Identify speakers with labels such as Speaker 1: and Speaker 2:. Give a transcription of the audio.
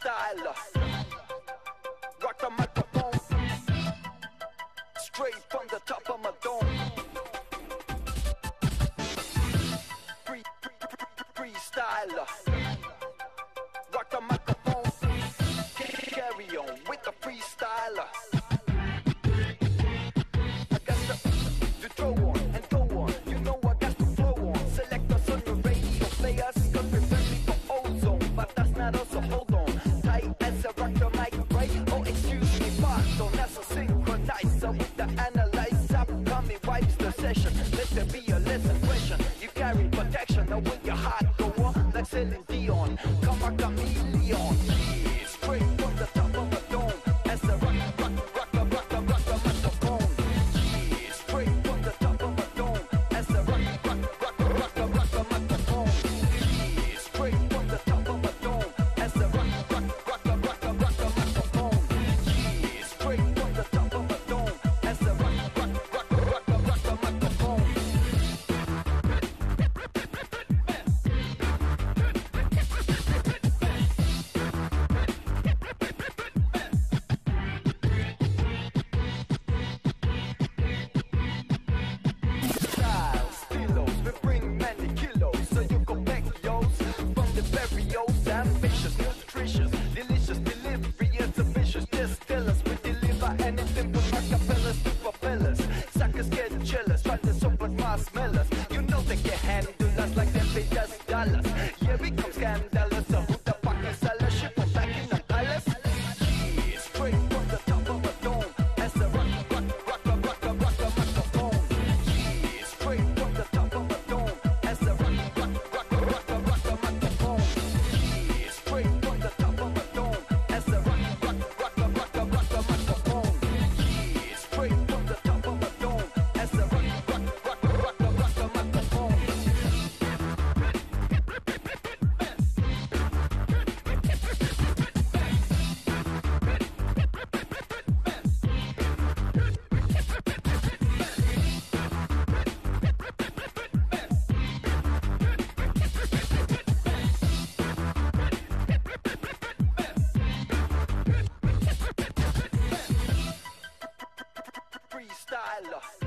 Speaker 1: freestyler. Rock the microphone, straight from the top of my dome. Freestyler. Rock the microphone, carry on with the freestyler. I got to throw on and go on. You know I got to flow on. Select us on your radio players, cause we're ready for ozone. But that's not us, so hold on. Tight as a rock the mic, right? Oh, excuse me, pardon. That's a synchronizer with the analyzer. Coming wipes the session. Let there be a lesson question. You carry protection, now with your heart go on like Celine Dion. Come a chameleon. Yeah, straight from the top of a dome. As a rock the microphone. Yeah, straight from the top of a dome. As a rock the microphone. Yeah, straight from the top of a dome. As a rock the microphone. Yeah, straight from the top of a dome. As a rock the microphone. Ambitious, nutritious, delicious delivery, it's ambitious. Just tell us we deliver anything with acapellas to propellers. Suckers get jealous, try to soap like marshmallows. You know they can handle us like them pay us dollars. Yeah, we come scandalous, so who the fuck is seller? Ship them back in the palace. Yeah, straight from the top of a dome. As the rock the microphone. Yeah, straight from the top of a dome. As the rock the microphone. Straight from the top of a dome. As the rock the microphone. Yeah, straight from the top of a dome. As the rock the microphone. Freestyler.